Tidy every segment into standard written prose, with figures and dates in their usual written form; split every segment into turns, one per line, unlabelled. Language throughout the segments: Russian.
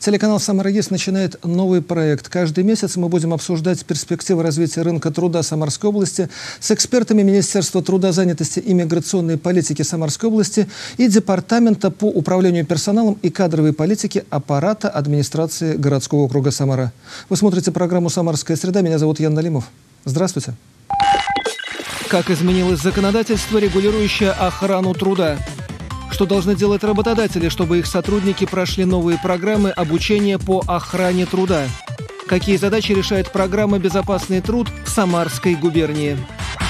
Телеканал «Самара ЕС» начинает новый проект. Каждый месяц мы будем обсуждать перспективы развития рынка труда Самарской области с экспертами Министерства труда, занятости и миграционной политики Самарской области и Департамента по управлению персоналом и кадровой политике аппарата администрации городского округа Самара. Вы смотрите программу «Самарская среда». Меня зовут Ян Налимов. Здравствуйте. Как изменилось законодательство, регулирующее охрану труда? Что должны делать работодатели, чтобы их сотрудники прошли новые программы обучения по охране труда? Какие задачи решает программа «Безопасный труд» в Самарской губернии?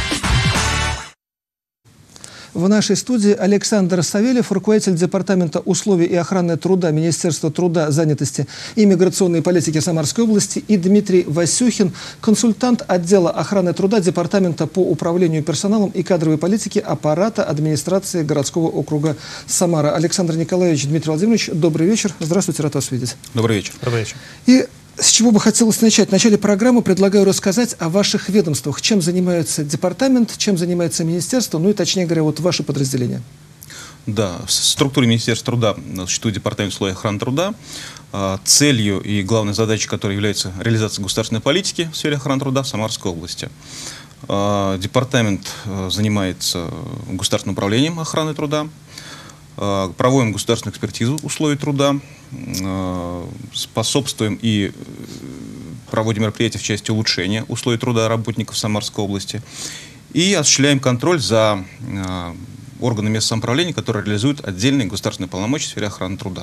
В нашей студии Александр Савельев, руководитель Департамента условий и охраны труда Министерства труда, занятости и миграционной политики Самарской области, и Дмитрий Васюхин, консультант отдела охраны труда Департамента по управлению персоналом и кадровой политике аппарата администрации городского округа Самара. Александр Николаевич, Дмитрий Владимирович, добрый вечер. Здравствуйте, рад вас видеть.
Добрый вечер.
Добрый вечер.
И с чего бы хотелось начать? В начале программы предлагаю рассказать о ваших ведомствах. Чем занимается департамент, чем занимается министерство, ну и, точнее говоря, вот ваши подразделения.
Да, в структуре Министерства труда существует Департамент условий охраны труда. Целью и главной задачей которой является реализация государственной политики в сфере охраны труда в Самарской области. Департамент занимается государственным управлением охраны труда. Проводим государственную экспертизу условий труда, способствуем и проводим мероприятия в части улучшения условий труда работников Самарской области и осуществляем контроль за органами местного самоуправления, которые реализуют отдельные государственные полномочия в сфере охраны труда.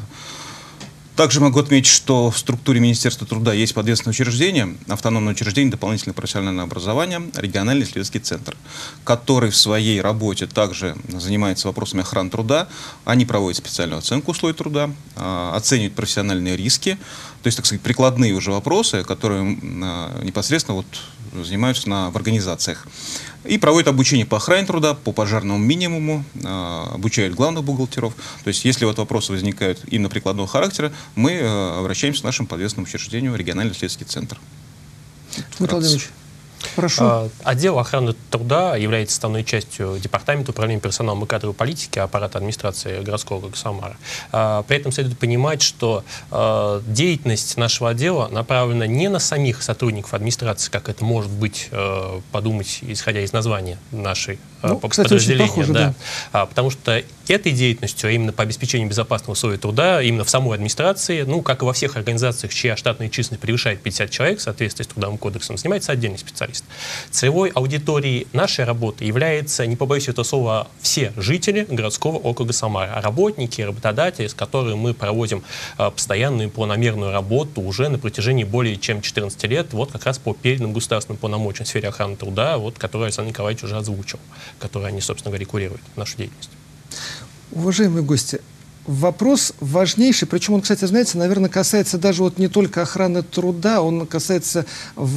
Также могу отметить, что в структуре Министерства труда есть подведомственное учреждение, автономное учреждение дополнительное профессиональное образование, региональный исследовательский центр, который в своей работе также занимается вопросами охраны труда. Они проводят специальную оценку условий труда, оценивают профессиональные риски, то есть, так сказать, прикладные уже вопросы, которые непосредственно занимаются в организациях. И проводят обучение по охране труда, по пожарному минимуму, обучают главных бухгалтеров. То есть, если вопросы возникают именно прикладного характера, мы обращаемся к нашему подведомственному учреждению региональный исследовательский центр.
Дмитрий Владимирович, прошу.
Отдел охраны труда является составной частью Департамента управления персоналом и кадровой политики аппарата администрации городского округа Самара. При этом следует понимать, что деятельность нашего отдела направлена не на самих сотрудников администрации, как это может быть подумать, исходя из названия нашей подразделения. Похоже, да. Потому что этой деятельностью, а именно по обеспечению безопасных условий труда, именно в самой администрации, ну, как и во всех организациях, чья штатная численность превышает 50 человек, в соответствии с Трудовым кодексом, занимается отдельный специалист. Целевой аудиторией нашей работы является, не побоюсь этого слова, все жители городского округа Самара, работники, работодатели, с которыми мы проводим постоянную и планомерную работу уже на протяжении более чем 14 лет, вот как раз по переданным государственным полномочиям в сфере охраны труда, вот, которые Александр Николаевич уже озвучил, которые они, собственно говоря, регулируют нашу деятельность.
Уважаемые гости, вопрос важнейший, причем он, кстати, знаете, наверное, касается даже не только охраны труда, он касается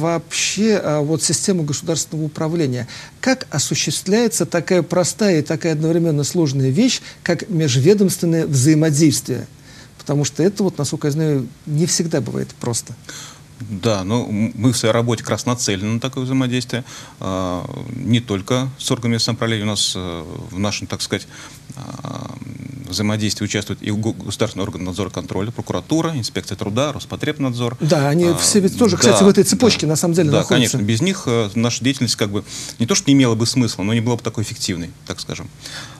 вообще системы государственного управления. Как осуществляется такая простая и такая одновременно сложная вещь, как межведомственное взаимодействие? Потому что это, насколько я знаю, не всегда бывает просто.
Да, мы в своей работе как раз нацелены на такое взаимодействие. Не только с органами самоуправления. У нас в нашем, так сказать, взаимодействии участвуют и государственные органы надзора и контроля, прокуратура, инспекция труда, Роспотребнадзор. Да,
они все ведь тоже, кстати, в этой цепочке на самом деле находятся.
Да, конечно. Без них наша деятельность не то что не имела бы смысла, но не была бы такой эффективной, так скажем.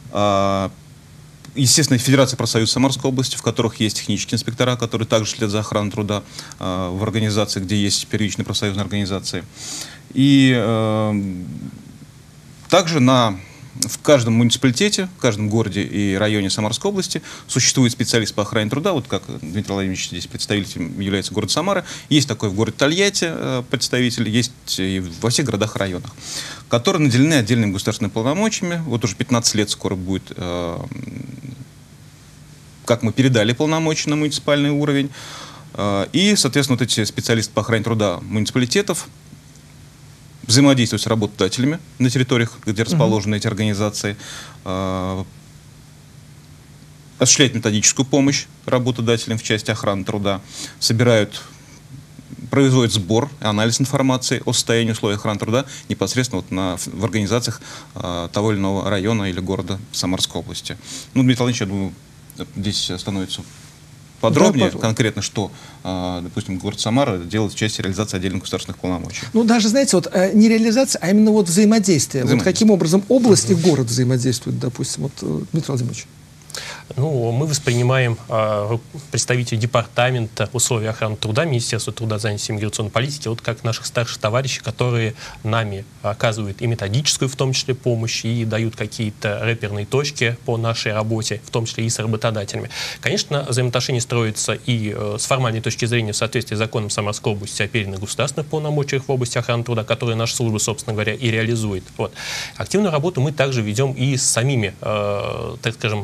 Естественно, Федерация профсоюзов Самарской области, в которых есть технические инспектора, которые также следят за охраной труда в организации, где есть первичные профсоюзные организации. И также в каждом муниципалитете, в каждом городе и районе Самарской области существует специалист по охране труда, вот как Дмитрий Владимирович здесь представителем является город Самара, есть такой в городе Тольятти представитель, есть и во всех городах и районах, которые наделены отдельными государственными полномочиями. Вот уже 15 лет скоро будет, как мы передали полномочия на муниципальный уровень. И, соответственно, эти специалисты по охране труда муниципалитетов взаимодействуют с работодателями на территориях, где расположены эти организации, осуществляют методическую помощь работодателям в части охраны труда, производят сбор и анализ информации о состоянии условий охраны труда непосредственно в организациях того или иного района или города Самарской области. Дмитрий Владимирович, я думаю, здесь становится подробнее,
Да,
конкретно, что, допустим, город Самара делает в части реализации отдельных государственных полномочий.
Ну, даже, знаете, вот не реализация, а именно вот взаимодействие. Вот каким образом область и город взаимодействуют, допустим, вот, Дмитрий Владимирович.
Ну, мы воспринимаем представителей департамента условий охраны труда, Министерства труда, занятости и миграционной политики, вот как наших старших товарищей, которые нами оказывают и методическую, в том числе, помощь, и дают какие-то реперные точки по нашей работе, в том числе и с работодателями. Конечно, взаимоотношения строятся и с формальной точки зрения в соответствии с законом Самарской области о переданных государственных полномочиях в области охраны труда, которые наша служба, собственно говоря, и реализует. Вот. Активную работу мы также ведем и с самими, так скажем,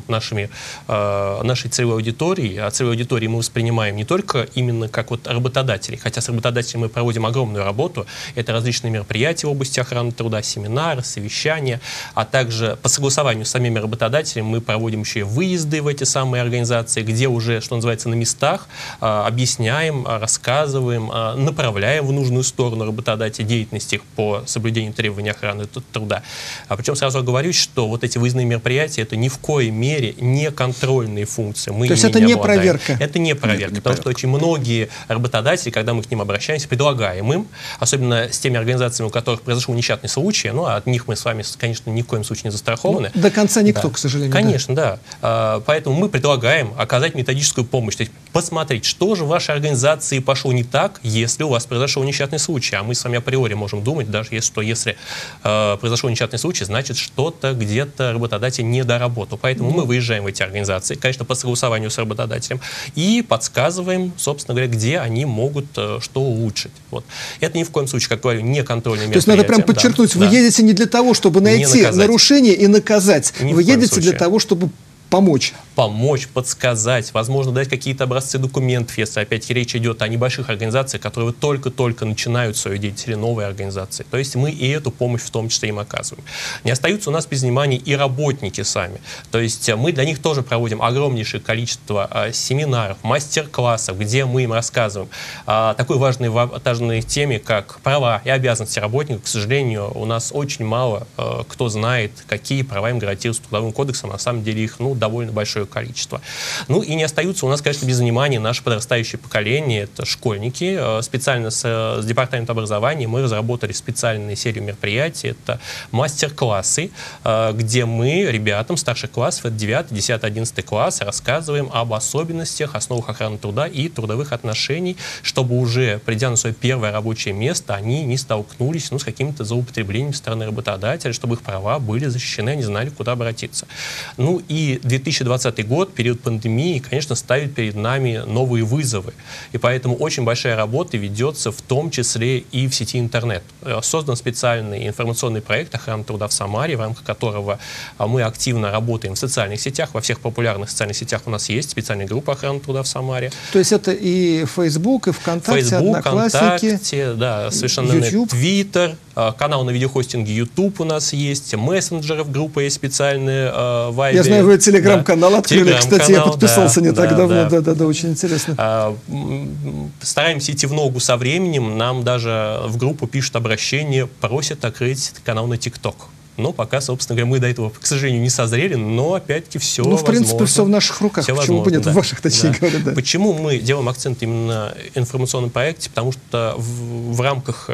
нашей целевой аудитории. А целевой аудитории мы воспринимаем не только именно как вот работодателей, хотя с работодателями мы проводим огромную работу. Это различные мероприятия в области охраны труда, семинары, совещания, а также по согласованию с самими работодателями мы проводим еще и выезды в эти самые организации, где уже, что называется, на местах объясняем, рассказываем, направляем в нужную сторону работодателей деятельности по соблюдению требований охраны труда. Причем сразу оговорюсь, что вот эти выездные мероприятия это ни в коей мере не контрольные функции. Мы
То есть это не проверка?
Это не проверка, потому что очень многие работодатели, когда мы к ним обращаемся, предлагаем им, особенно с теми организациями, у которых произошел несчастный случай, ну, от них мы с вами, конечно, ни в коем случае не застрахованы.
Ну, до конца никто, к сожалению.
Конечно, да. Поэтому мы предлагаем оказать методическую помощь, то есть посмотреть, что же в вашей организации пошло не так, если у вас произошел несчастный случай. А мы с вами априори можем думать, даже если произошел несчастный случай, значит, что-то где-то работодатель не доработал. Поэтому мы выезжаем в эти организации, конечно, по согласованию с работодателем, и подсказываем, собственно говоря, где они могут что улучшить. Вот. Это ни в коем случае, как говорю, не контрольные мероприятия.
То есть надо прям подчеркнуть, вы едете не для того, чтобы найти нарушение и наказать. Вы едете для того, чтобы помочь.
Помочь, подсказать, возможно, дать какие-то образцы документов, если опять-таки речь идет о небольших организациях, которые только-только начинают свою деятельность, или новые организации. То есть мы и эту помощь в том числе им оказываем. Не остаются у нас без внимания и работники сами. То есть мы для них тоже проводим огромнейшее количество семинаров, мастер-классов, где мы им рассказываем о такой важной теме, как права и обязанности работников. К сожалению, у нас очень мало кто знает, какие права им гарантируются Трудовым кодексом. На самом деле их довольно большое количество. Ну и не остаются у нас, конечно, без внимания наше подрастающее поколение, это школьники. Специально с департаментом образования мы разработали специальную серию мероприятий, это мастер-классы, где мы ребятам старших классов, это 9, 10, 11 класс, рассказываем об особенностях, основах охраны труда и трудовых отношений, чтобы уже, придя на свое первое рабочее место, они не столкнулись с какими-то злоупотреблениями со стороны работодателя, чтобы их права были защищены, они знали, куда обратиться. Ну и 2020 год, период пандемии, конечно, ставит перед нами новые вызовы. И поэтому очень большая работа ведется в том числе и в сети интернет. Создан специальный информационный проект «Охрана труда в Самаре», в рамках которого мы активно работаем в социальных сетях. Во всех популярных социальных сетях у нас есть специальная группа «Охрана труда в Самаре».
То есть это и Facebook, и ВКонтакте, Одноклассники,
ВКонтакте, да, совершенно
YouTube.
Твиттер, канал на видеохостинге YouTube у нас есть, мессенджеров группа есть специальная, Viber.
Я знаю, вы телеграм-канал открыли, кстати, я подписался не так давно, да, очень интересно.
Стараемся идти в ногу со временем, нам даже в группу пишут обращение, просят открыть канал на TikTok. Но пока, собственно говоря, мы до этого, к сожалению, не созрели, но опять-таки все возможно.
Ну, в принципе, все в наших руках. Почему бы нет? В ваших, точнее говоря, да.
Почему мы делаем акцент именно в информационном проекте? Потому что в рамках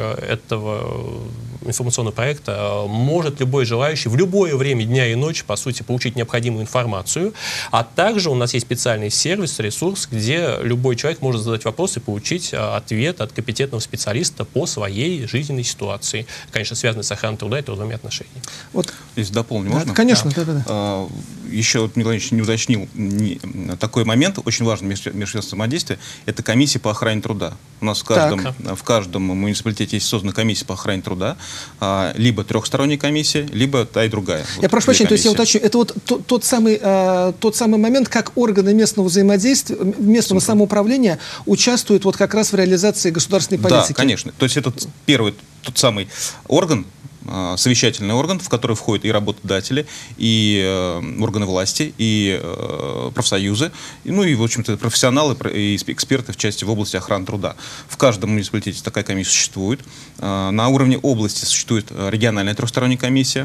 этого информационного проекта может любой желающий в любое время дня и ночи, по сути, получить необходимую информацию. А также у нас есть специальный сервис, ресурс, где любой человек может задать вопрос и получить ответ от компетентного специалиста по своей жизненной ситуации, конечно, связанной с охраной труда и трудовыми отношениями.
Вот, если дополню, можно?
Конечно, да.
Еще вот Михаил Владимирович не уточнил такой момент, очень важный межведомственное взаимодействие, это комиссия по охране труда. У нас в каждом муниципалитете есть создана комиссия по охране труда, либо трехсторонняя комиссия, либо та и другая.
Я прошу прощения, то есть я уточню, это вот тот самый момент, как органы местного взаимодействия, местного самоуправления участвуют вот как раз в реализации государственной политики.
Да, конечно. То есть это первый, тот самый орган, совещательный орган, в который входят и работодатели, и органы власти, и профсоюзы, ну и, в общем-то, профессионалы и эксперты в области охраны труда. В каждом муниципалитете такая комиссия существует. На уровне области существует региональная трехсторонняя комиссия,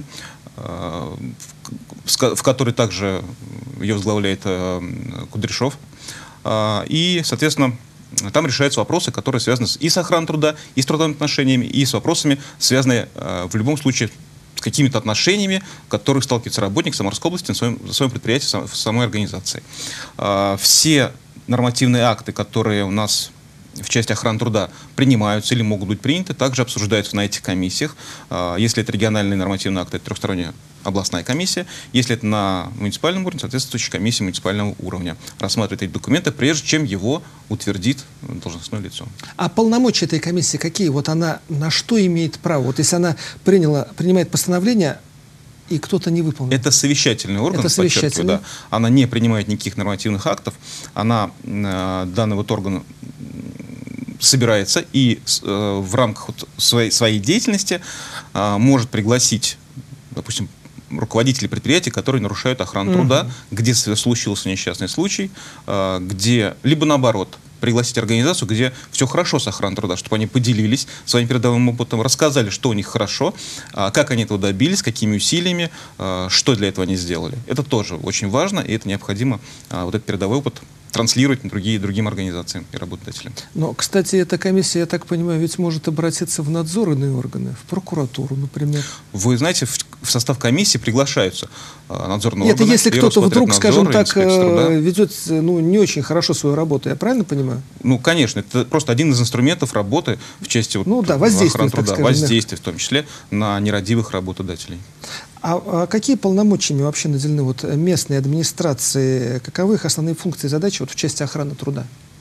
в которой также ее возглавляет Кудряшов. И, соответственно, там решаются вопросы, которые связаны и с охраной труда, и с трудовыми отношениями, и с вопросами, связанные в любом случае с какими-то отношениями, в которых сталкивается работник Самарской области на своем предприятии, в самой организации. Все нормативные акты, которые у нас в части охраны труда принимаются или могут быть приняты, также обсуждаются на этих комиссиях. Если это региональный нормативный акт, это трехсторонняя областная комиссия. Если это на муниципальном уровне, соответствующая комиссия муниципального уровня рассматривает эти документы, прежде чем его утвердит должностное лицо.
А полномочия этой комиссии какие? Вот она на что имеет право? Вот если она принимает постановление, и кто-то не выполнил.
Это совещательный орган, подчеркиваю, да. Она не принимает никаких нормативных актов. Данный вот орган собирается и в рамках своей деятельности может пригласить, допустим, руководителей предприятий, которые нарушают охрану труда, где случился несчастный случай, где, либо наоборот, пригласить организацию, где все хорошо с охраной труда, чтобы они поделились своим передовым опытом, рассказали, что у них хорошо, как они этого добились, какими усилиями, что для этого они сделали. Это тоже очень важно, и это необходимо, вот этот передовой опыт, транслировать на другим организациям и работодателям.
Но, кстати, эта комиссия, я так понимаю, ведь может обратиться в надзорные органы, в прокуратуру, например.
Вы знаете, в состав комиссии приглашаются надзорные органы.
Это если кто-то вдруг, скажем так, ведет не очень хорошо свою работу, я правильно понимаю?
Ну, конечно, это просто один из инструментов работы в части
воздействия труда,
воздействия в том числе на нерадивых работодателей.
А какие полномочиями вообще наделены вот местные администрации? Каковы их основные функции и задачи вот в части охраны труда?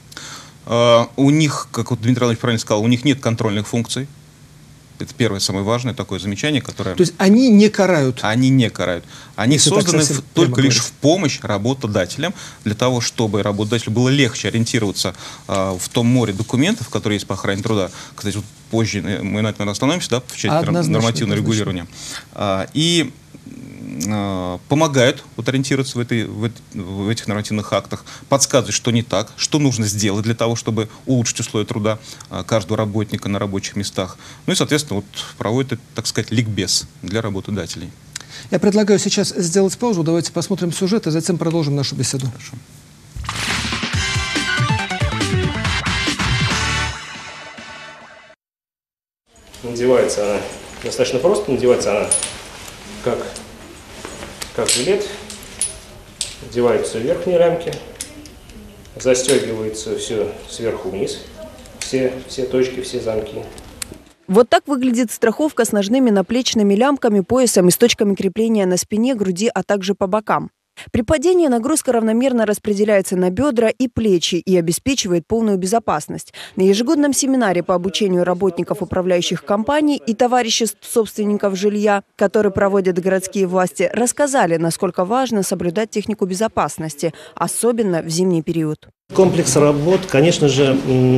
У них, как вот Дмитрий Иванович правильно сказал, у них нет контрольных функций. Это первое, самое важное такое замечание, которое...
То есть они не карают?
Они не карают. Они созданы только лишь в помощь работодателям, для того, чтобы работодателю было легче ориентироваться в том море документов, которые есть по охране труда. Кстати, вот позже мы на этом остановимся, да, в части нормативного регулирования. И помогают вот ориентироваться в этих нормативных актах, подсказывают, что не так, что нужно сделать для того, чтобы улучшить условия труда каждого работника на рабочих местах. Ну и, соответственно, вот проводят, так сказать, ликбез для работодателей.
Я предлагаю сейчас сделать паузу, давайте посмотрим сюжет и затем продолжим нашу беседу.
Хорошо.
Надевается она достаточно просто, надевается она как жилет, надеваются верхние лямки, застегивается все сверху вниз, все точки, все замки.
Вот так выглядит страховка с ножными наплечными лямками, поясом и с точками крепления на спине, груди, а также по бокам. При падении нагрузка равномерно распределяется на бедра и плечи и обеспечивает полную безопасность. На ежегодном семинаре по обучению работников управляющих компаний и товариществ собственников жилья, который проводят городские власти, рассказали, насколько важно соблюдать технику безопасности, особенно в зимний период.
Комплекс работ, конечно же,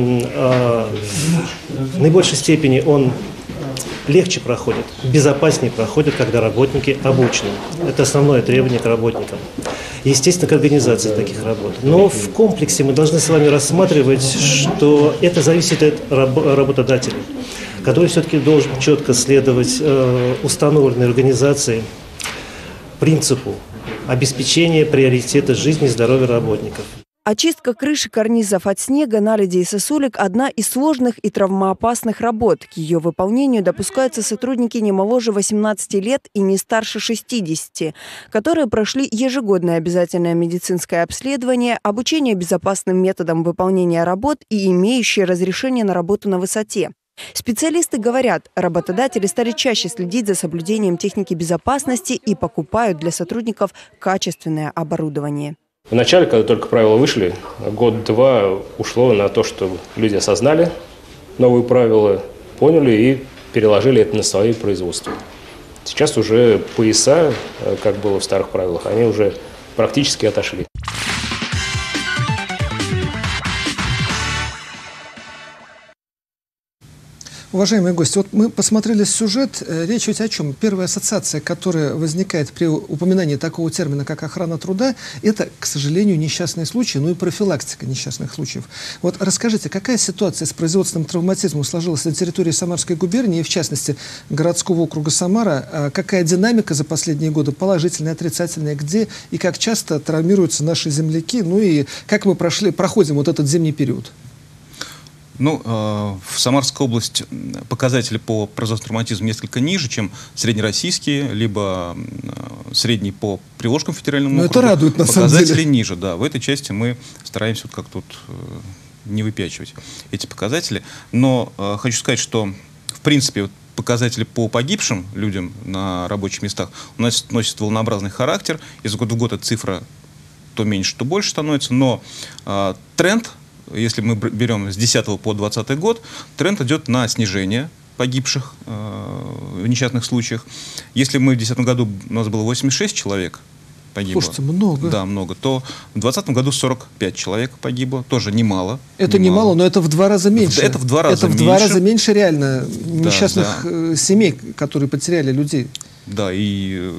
в наибольшей степени он легче проходит, безопаснее проходит, когда работники обучены. Это основное требование к работникам. Естественно, к организации таких работ. Но в комплексе мы должны с вами рассматривать, что это зависит от работодателя, который все-таки должен четко следовать установленной организации принципу обеспечения приоритета жизни и здоровья работников.
Очистка крыши карнизов от снега, наледи и сосулек – одна из сложных и травмоопасных работ. К ее выполнению допускаются сотрудники не моложе 18 лет и не старше 60, которые прошли ежегодное обязательное медицинское обследование, обучение безопасным методам выполнения работ и имеющие разрешение на работу на высоте. Специалисты говорят, работодатели стали чаще следить за соблюдением техники безопасности и покупают для сотрудников качественное оборудование.
Вначале, когда только правила вышли, год-два ушло на то, чтобы люди осознали новые правила, поняли и переложили это на свои производства. Сейчас уже пояса, как было в старых правилах, они уже практически отошли.
Уважаемые гости, вот мы посмотрели сюжет. Речь ведь о чем? Первая ассоциация, которая возникает при упоминании такого термина, как охрана труда, это, к сожалению, несчастные случаи, ну и профилактика несчастных случаев. Вот расскажите, какая ситуация с производственным травматизмом сложилась на территории Самарской губернии, в частности, городского округа Самара? Какая динамика за последние годы, положительная, отрицательная, где и как часто травмируются наши земляки? Ну и как мы проходим вот этот зимний период?
Ну, в Самарской области показатели по производственному травматизму несколько ниже, чем среднероссийские, либо средние по Приволжскому федеральному округу.
Это радует, на самом деле.
Показатели ниже, да. В этой части мы стараемся вот как тут не выпячивать эти показатели. Но хочу сказать, что, в принципе, вот показатели по погибшим людям на рабочих местах у нас носят волнообразный характер. Из года в год эта цифра то меньше, то больше становится. Но тренд, если мы берем с 10 по 20 год, тренд идет на снижение погибших в несчастных случаях. Если мы в 2010 году, у нас было 86 человек погибло.
Слушайте, много.
Да, много. То в 2020 году 45 человек погибло. Тоже немало.
Это немало, но это в 2 раза меньше.
Это в 2 раза меньше.
Это в 2 раза меньше реально несчастных семей, которые потеряли людей.
Да, и...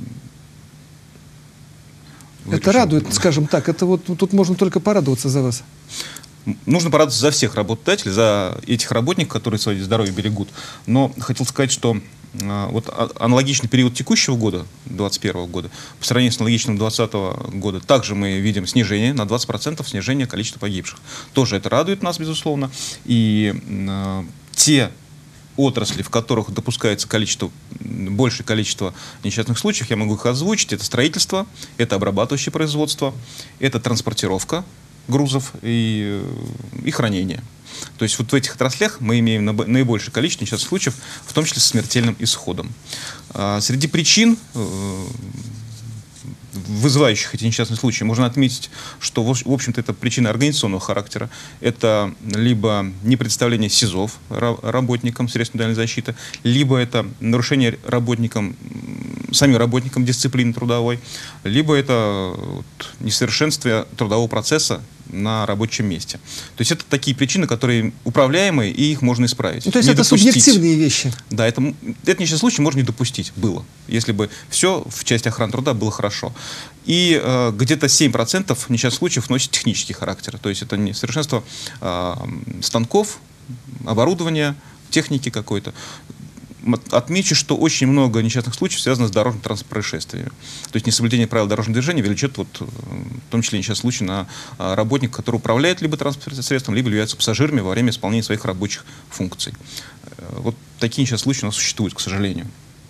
Это радует, скажем так. Это вот тут можно только порадоваться за вас.
Нужно порадоваться за всех работодателей, за этих работников, которые свое здоровье берегут. Но хотел сказать, что вот аналогичный период текущего года, 2021 года, по сравнению с аналогичным 2020 года, также мы видим снижение, на 20% снижение количества погибших. Тоже это радует нас, безусловно. И те отрасли, в которых допускается большее количество несчастных случаев, я могу их озвучить. Это строительство, это обрабатывающее производство, это транспортировка грузов и хранение. То есть вот в этих отраслях мы имеем наибольшее количество несчастных случаев, в том числе с смертельным исходом. Среди причин, вызывающих эти несчастные случаи, можно отметить, что, в общем-то, это причина организационного характера. Это либо непредставление СИЗОВ работникам средств индивидуальной защиты, либо это нарушение самим работникам дисциплины трудовой, либо это несовершенствие трудового процесса на рабочем месте. То есть это такие причины, которые управляемые, и их можно исправить.
Ну, то есть это субъективные вещи.
Да, это несчастный случай можно не допустить. Было. Если бы все в части охраны труда было хорошо. И где-то 7% несчастных случаев носит технический характер. То есть это несовершенство станков, оборудования, техники какой-то. Отмечу, что очень много несчастных случаев связано с дорожно-транспортными происшествиями. То есть несоблюдение правил дорожного движения влечет, в том числе несчастный случай, на работника, который управляет либо транспортным средством, либо является пассажирами во время исполнения своих рабочих функций. Вот такие несчастные случаи у нас существуют, к сожалению.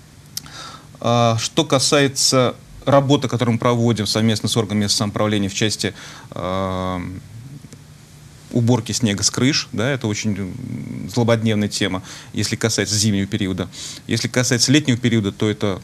Что касается работы, которую мы проводим совместно с органами самоуправления в части уборки снега с крыш, да, это очень злободневная тема, если касается зимнего периода. Если касается летнего периода, то это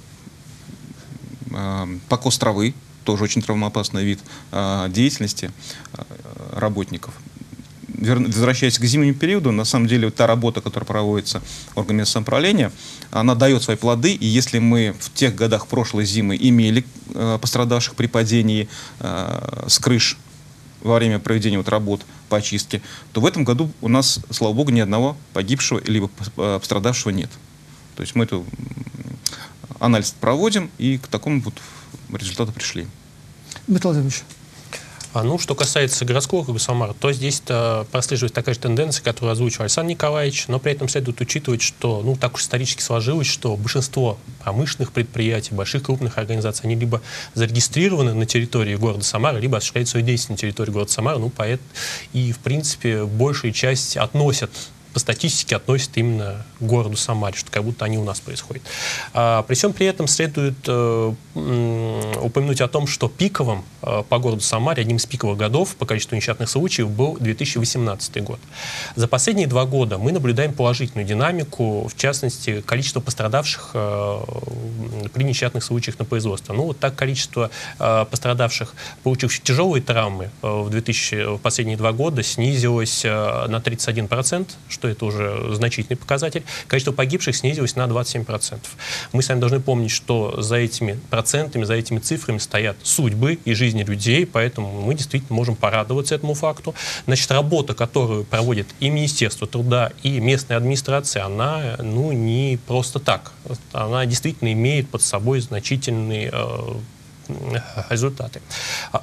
покос травы, тоже очень травмоопасный вид деятельности работников. Возвращаясь к зимнему периоду, на самом деле та работа, которая проводится органами самоуправления, она дает свои плоды, и если мы в тех годах прошлой зимы имели пострадавших при падении с крыш во время проведения работ по очистке, то в этом году у нас, слава богу, ни одного погибшего либо пострадавшего нет. То есть мы эту анализ проводим и к такому результату пришли.
Дмитрий Владимирович.
Ну, что касается городского округа Самара, то здесь прослеживается такая же тенденция, которую озвучил Александр Николаевич, но при этом следует учитывать, что, так уж исторически сложилось, что большинство промышленных предприятий, больших крупных организаций, они либо зарегистрированы на территории города Самара, либо осуществляют свою деятельность на территории города Самара, и, в принципе, большая часть по статистике относят именно к городу Самаре, что как будто они у нас происходят. При всем при этом следует упомянуть о том, что пиковым по городу Самаре, одним из пиковых годов по количеству несчастных случаев был 2018 год. За последние 2 года мы наблюдаем положительную динамику, в частности, количество пострадавших при несчастных случаях на производстве. Так количество пострадавших, получивших тяжелые травмы в последние 2 года снизилось на 31%, что что это уже значительный показатель. Количество погибших снизилось на 27%. Мы с вами должны помнить, что за этими процентами, за этими цифрами стоят судьбы и жизни людей, поэтому мы действительно можем порадоваться этому факту. Значит, работа, которую проводит и Министерство труда, и местная администрация, она не просто так. Она действительно имеет под собой значительные результаты.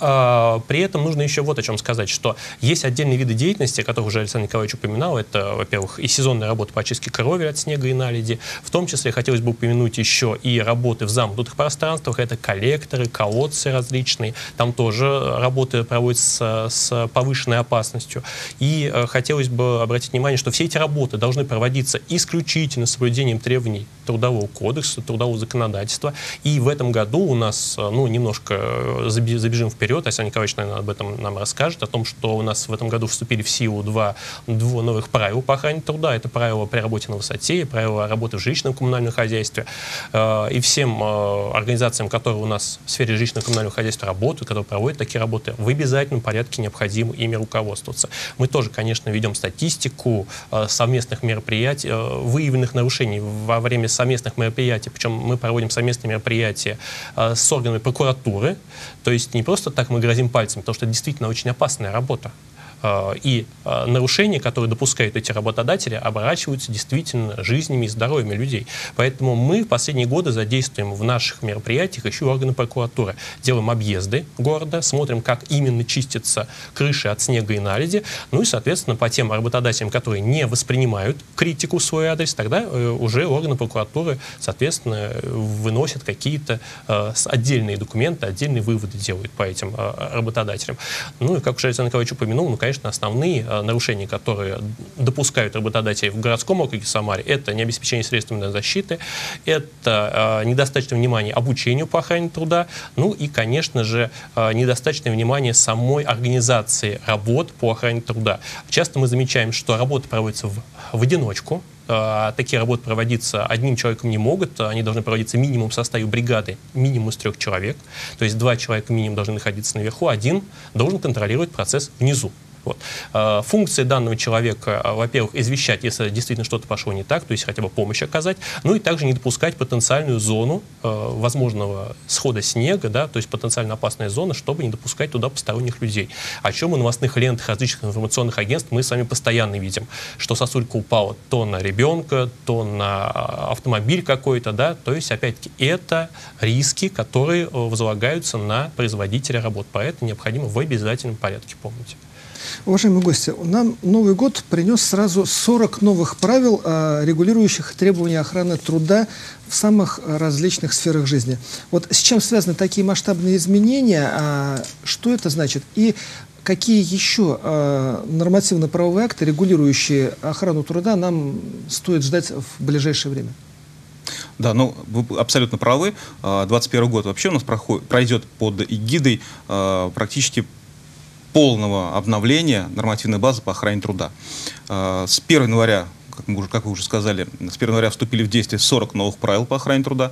При этом нужно еще вот о чем сказать, что есть отдельные виды деятельности, о которых уже Александр Николаевич упоминал. Это, во-первых, и сезонная работа по очистке крови от снега и наледи. В том числе хотелось бы упомянуть еще и работы в замкнутых пространствах. Это коллекторы, колодцы различные. Там тоже работы проводятся с повышенной опасностью. И хотелось бы обратить внимание, что все эти работы должны проводиться исключительно с соблюдением требований Трудового кодекса, трудового законодательства. И в этом году у нас, немножко забежим вперед, Александр Николаевич, наверное, об этом нам расскажет, о том, что у нас в этом году вступили в силу два новых правил по охране труда. Это правила при работе на высоте и правила работы в жилищном коммунальном хозяйстве. И всем организациям, которые у нас в сфере жилищного коммунального хозяйства работают, которые проводят такие работы, в обязательном порядке необходимо ими руководствоваться. Мы тоже, конечно, ведем статистику совместных мероприятий, выявленных нарушений во время совместных мероприятий. Причем мы проводим совместные мероприятия с органами прокуратуры. То есть не просто так мы грозим пальцем, потому что это действительно очень опасная работа. И нарушения, которые допускают эти работодатели, оборачиваются действительно жизнями и здоровьем людей. Поэтому мы в последние годы задействуем в наших мероприятиях еще и органы прокуратуры. Делаем объезды города, смотрим, как именно чистятся крыши от снега и наледи. Ну и, соответственно, по тем работодателям, которые не воспринимают критику в свой адрес, тогда уже органы прокуратуры, соответственно, выносят какие-то отдельные документы, отдельные выводы делают по этим работодателям. Ну и, как уже Александр Николаевич упомянул, конечно, основные нарушения, которые допускают работодатели в городском округе Самаре, это необеспечение средствами защиты, это недостаточное внимание обучению по охране труда, ну и, конечно же, недостаточное внимание самой организации работ по охране труда. Часто мы замечаем, что работы проводятся в одиночку. Такие работы проводиться одним человеком не могут, они должны проводиться минимум в составе бригады, минимум из 3 человек, то есть 2 человека минимум должны находиться наверху, 1 должен контролировать процесс внизу. Вот. Функция данного человека, во-первых, извещать, если действительно что-то пошло не так, то есть хотя бы помощь оказать, ну и также не допускать потенциальную зону возможного схода снега, да, то есть потенциально опасная зона, чтобы не допускать туда посторонних людей. О чем в новостных лентах различных информационных агентств мы с вами постоянно видим, что сосулька упала то на ребенка, то на автомобиль какой-то, да, то есть, опять-таки, это риски, которые возлагаются на производителя работ, поэтому необходимо в обязательном порядке помнить.
Уважаемые гости, нам Новый год принес сразу 40 новых правил, регулирующих требования охраны труда в самых различных сферах жизни. Вот с чем связаны такие масштабные изменения, что это значит и какие еще нормативно-правовые акты, регулирующие охрану труда, нам стоит ждать в ближайшее время?
Да, ну, вы абсолютно правы. 2021 год вообще у нас пройдет под эгидой практически полного обновления нормативной базы по охране труда. С 1 января, как вы уже сказали, с 1 января вступили в действие 40 новых правил по охране труда.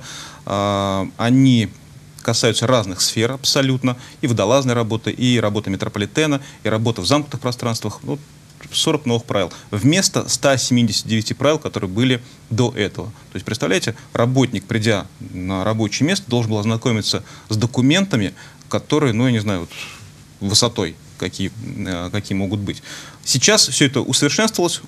Они касаются разных сфер абсолютно, и водолазной работы, и работы метрополитена, и работы в замкнутых пространствах. Ну, 40 новых правил. Вместо 179 правил, которые были до этого. То есть, представляете, работник, придя на рабочее место, должен был ознакомиться с документами, которые, ну, я не знаю, вот, высотой, какие могут быть. Сейчас все это усовершенствовалось,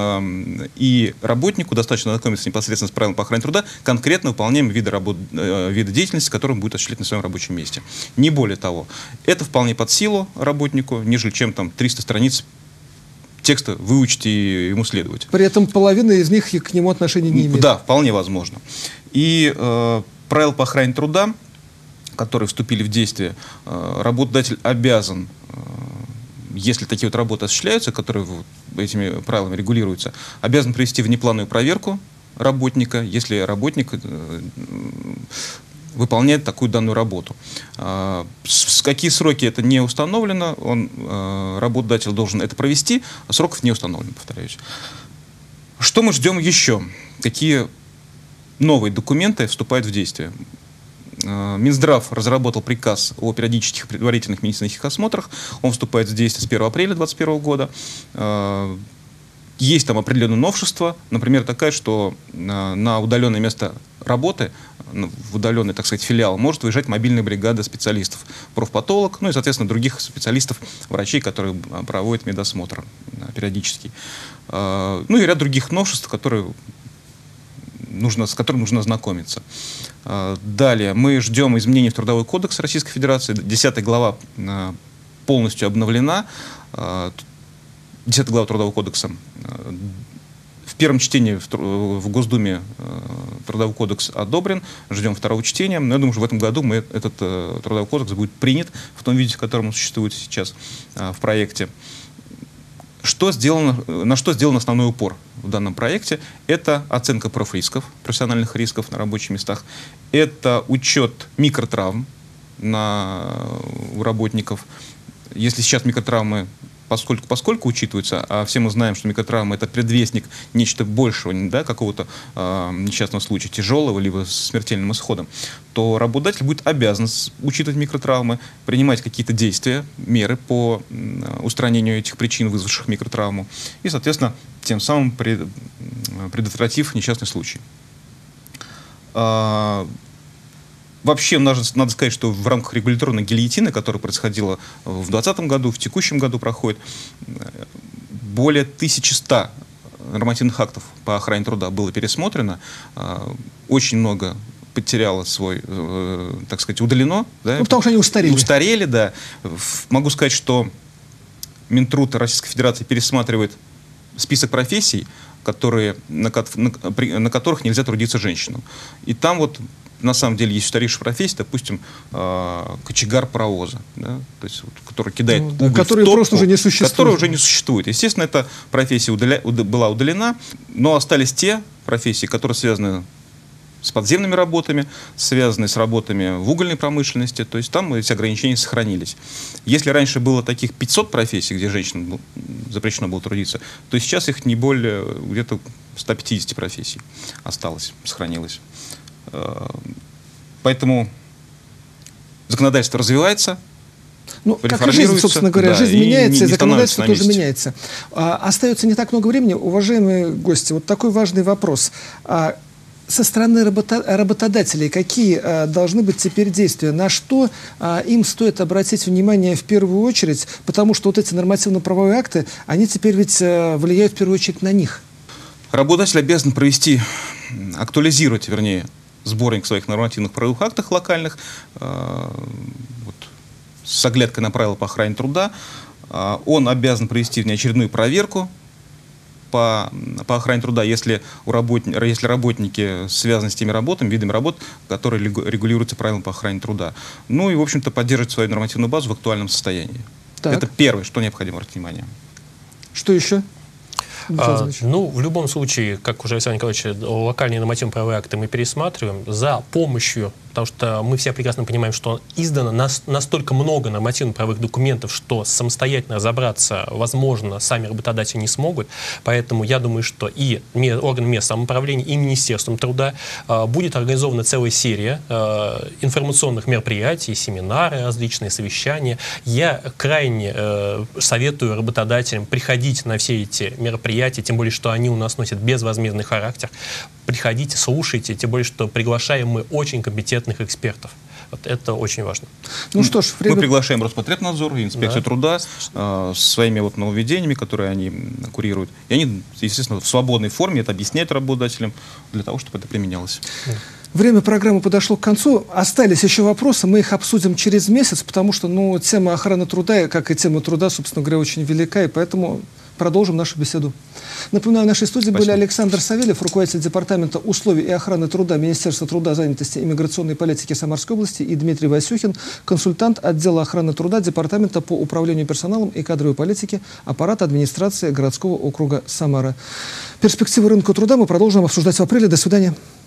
и работнику достаточно ознакомиться непосредственно с правилами по охране труда, конкретно выполняемые виды деятельности, которые он будет осуществлять на своем рабочем месте. Не более того. Это вполне под силу работнику, нежели чем там 300 страниц текста выучить и ему следовать.
При этом половина из них к нему отношения не имеет.
Да, вполне возможно. И правила по охране труда, которые вступили в действие, работодатель обязан, если такие вот работы осуществляются, которые этими правилами регулируются, обязан провести внеплановую проверку работника, если работник выполняет такую данную работу. В какие сроки это не установлено, работодатель должен это провести, а сроков не установлено, повторяюсь. Что мы ждем еще? Какие новые документы вступают в действие? Минздрав разработал приказ о периодических предварительных медицинских осмотрах. Он вступает в действие с 1 апреля 2021 года. Есть там определенные новшества, например, такая, что на удаленное место работы, в удаленный, так сказать, филиал, может выезжать мобильная бригада специалистов, профпатолог, ну и, соответственно, других специалистов, врачей, которые проводят медосмотр периодически. Ну и ряд других новшеств, с которыми нужно ознакомиться. Далее, мы ждем изменений в Трудовой кодекс Российской Федерации. 10 глава полностью обновлена. 10 глава Трудового кодекса. В первом чтении в Госдуме Трудовой кодекс одобрен. Ждем второго чтения. Но я думаю, что в этом году этот Трудовой кодекс будет принят в том виде, в котором он существует сейчас в проекте. На что сделан основной упор в данном проекте? Это оценка профрисков, профессиональных рисков на рабочих местах. Это учет микротравм у работников. Если сейчас микротравмы поскольку учитываются, а все мы знаем, что микротравма — это предвестник нечто большего, да, какого-то несчастного случая, тяжелого, либо с смертельным исходом, то работодатель будет обязан учитывать микротравмы, принимать какие-то действия, меры по устранению этих причин, вызвавших микротравму, и, соответственно, тем самым предотвратив несчастный случай. Вообще, надо сказать, что в рамках регуляторной гильотины, которая происходила в 2020 году, в текущем году проходит, более 1100 нормативных актов по охране труда было пересмотрено. Очень много потеряло свой, так сказать, удалено. Да?
Ну, потому что они устарели.
Устарели, да. Могу сказать, что Минтруд Российской Федерации пересматривает список профессий, на которых нельзя трудиться женщинам. И там вот на самом деле есть устаревшая профессия, допустим, кочегар паровоза, да, то есть, который кидает уголь
который
в топку,
просто уже не существует.
Которая уже не существует. Естественно, эта профессия была удалена, но остались те профессии, которые связаны с подземными работами, связанные с работами в угольной промышленности, то есть там эти ограничения сохранились. Если раньше было таких 500 профессий, где женщинам запрещено было трудиться, то сейчас их не более где-то 150 профессий осталось, сохранилось. Поэтому законодательство развивается,
ну, как и жизнь, собственно говоря, да, жизнь меняется, и законодательство тоже меняется. Остается не так много времени. Уважаемые гости, вот такой важный вопрос. Со стороны работодателей какие должны быть теперь действия? На что им стоит обратить внимание в первую очередь? Потому что вот эти нормативно-правовые акты, они теперь ведь влияют в первую очередь на них.
Работодатель обязан актуализировать, вернее, сборник своих нормативных правовых актов локальных с оглядкой на правила по охране труда. Он обязан провести внеочередную проверку по охране труда, если работники связаны с теми работами, видами работ, которые регулируются правилами по охране труда. Ну и, в общем-то, поддерживать свою нормативную базу в актуальном состоянии. Так. Это первое, что необходимо обратить внимание.
Что еще?
Ну, в любом случае, как уже Александр Николаевич, локальные нормативно-правовые акты мы пересматриваем за помощью, потому что мы все прекрасно понимаем, что издано настолько много нормативно-правовых документов, что самостоятельно разобраться, возможно, сами работодатели не смогут. Поэтому я думаю, что и органы местного самоуправления, и Министерством труда будет организована целая серия информационных мероприятий, семинары, различные совещания. Я крайне советую работодателям приходить на все эти мероприятия, тем более, что они у нас носят безвозмездный характер. Приходите, слушайте, тем более, что приглашаем мы очень компетентных экспертов. Вот это очень важно.
Ну что ж,
мы приглашаем Роспотребнадзор и инспекцию труда с своими нововведениями, которые они курируют. И они, естественно, в свободной форме это объясняют работодателям для того, чтобы это применялось.
Время программы подошло к концу. Остались еще вопросы, мы их обсудим через месяц, потому что тема охраны труда, как и тема труда, собственно говоря, очень велика, и поэтому продолжим нашу беседу. Напоминаю, в нашей студии были Александр Савельев, руководитель Департамента условий и охраны труда Министерства труда, занятости и миграционной политики Самарской области, и Дмитрий Васюхин, консультант отдела охраны труда Департамента по управлению персоналом и кадровой политике аппарата администрации городского округа Самара. Перспективы рынка труда мы продолжим обсуждать в апреле. До свидания.